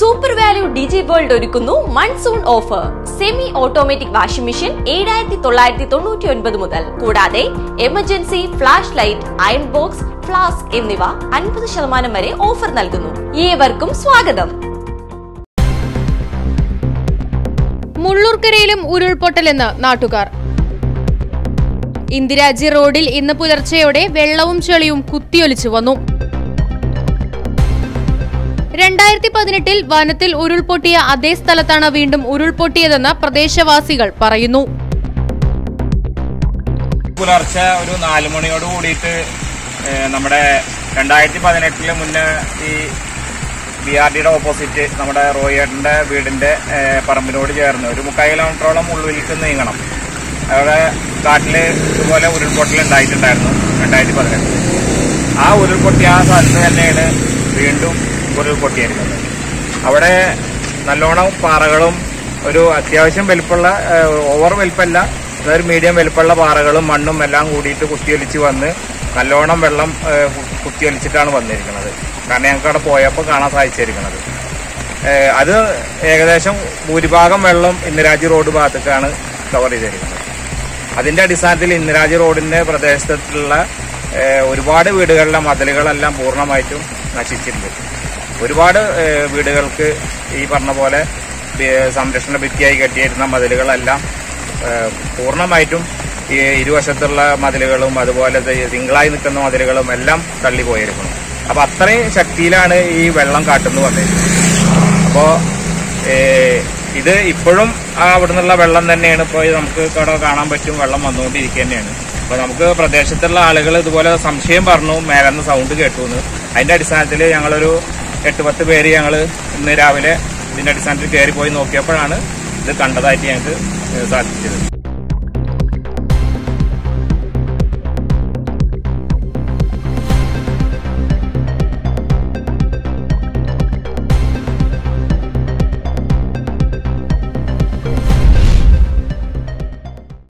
Super value digi world ഒരുക്കുന്നു monsoon offer. Semi automatic washing machine 7999 മുതൽ. കൂടാതെ emergency flash light, iron box, flask എന്നിവ 50% വരെ offer നൽകുന്നു. ഏവർക്കും സ്വാഗതം. മുള്ളൂർക്കരയിലും ഉരുൾപൊട്ടലെന്ന് നാട്ടുകാർ. ഇന്ദിരാജി റോഡിൽ ഇന്ന് പുലർച്ചെയോടെ വെള്ളവും ചെളിയും കുത്തിയൊലിച്ചു വന്നു. 2018 വനത്തിൽ ഉരുൾപൊട്ടിയ അതേ സ്ഥലത്താണ് വീണ്ടും ഉരുൾപൊട്ടിയതെന്ന് പ്രദേശവാസികൾ പറയുന്നു. പുലർച്ചെ ഒരു 4 മണിയോട് കൂടിയിട്ട് നമ്മുടെ 2018 മുന്നേ ഈ BRDയുടെ ഓപ്പോസിറ്റ് നമ്മുടെ റോയേട്ടന്റെ വീടിന്റെ പറമ്പിനോട് ചേർന്ന് ഒരു 3/4 കിലോമീറ്ററോളം ഉള്ളിലേക്ക് നീങ്ങണം. അവിടെ കാട്ടില് ഇതുപോലെ ഉരുൾപൊട്ടൽ ഉണ്ടായിട്ടുണ്ടായിരുന്നു 2018. ആ ഉരുൾപൊട്ടിയ ആ സ്ഥലത്ത് തന്നെയാണ് വീണ്ടും ഉരുൾപൊട്ടിയിരിക്കുന്നത്. അവിടെ നല്ലോണം പാറകളും ഒരു അത്യാവശ്യം വലിപ്പമുള്ള, ഓവർ വലിപ്പമല്ല, അതൊരു മീഡിയം വലിപ്പമുള്ള പാറകളും മണ്ണും എല്ലാം കൂടിയിട്ട് കുത്തിയൊലിച്ച് വന്ന് നല്ലോണം വെള്ളം കുത്തിയൊലിച്ചിട്ടാണ് വന്നിരിക്കുന്നത്. കാരണം ഞങ്ങൾക്ക് അവിടെ പോയപ്പോൾ കാണാൻ സാധിച്ചിരിക്കുന്നത്. അത് ഏകദേശം ഭൂരിഭാഗം വെള്ളം ഇന്ദിരാജി റോഡ് ഭാഗത്തേക്കാണ് കവർ ചെയ്തിരിക്കുന്നത്. അതിന്റെ അടിസ്ഥാനത്തിൽ ഇന്ദിരാജി റോഡിന്റെ പ്രദേശത്തുള്ള ഒരുപാട് വീടുകളിലെ മതിലുകളെല്ലാം പൂർണ്ണമായിട്ടും നശിച്ചിട്ടുണ്ട്. ഒരുപാട് വീടുകൾക്ക് ഈ പറഞ്ഞ പോലെ സംരക്ഷണ ഭിത്തിയായി കെട്ടിയിരുന്ന മതിലുകളെല്ലാം പൂർണ്ണമായിട്ടും ഈ ഇരുവശത്തുള്ള മതിലുകളും അതുപോലെ സിംഗിളായി നിൽക്കുന്ന മതിലുകളും എല്ലാം തള്ളിപ്പോയിരിക്കുന്നു. അപ്പൊ അത്രയും ശക്തിയിലാണ് ഈ വെള്ളം കാട്ടുന്നു വന്നിരിക്കുന്നത്. അപ്പോ ഇത് ഇപ്പോഴും അവിടെ നിന്നുള്ള വെള്ളം തന്നെയാണ് ഇപ്പോൾ നമുക്ക് ഇവിടെ കാണാൻ പറ്റും. വെള്ളം വന്നുകൊണ്ടിരിക്കുക തന്നെയാണ്. അപ്പൊ നമുക്ക് പ്രദേശത്തുള്ള ആളുകൾ ഇതുപോലെ സംശയം പറഞ്ഞു, മേലെന്ന് സൗണ്ട് കേട്ടു എന്ന്. അതിന്റെ അടിസ്ഥാനത്തിൽ ഞങ്ങളൊരു 8-10 പേര് ഞങ്ങൾ ഇന്ന് രാവിലെ ഇതിന്റെ അടിസ്ഥാനത്തിൽ കയറി പോയി നോക്കിയപ്പോഴാണ് ഇത് കണ്ടതായിട്ട് ഞങ്ങൾക്ക് സാധിച്ചത്.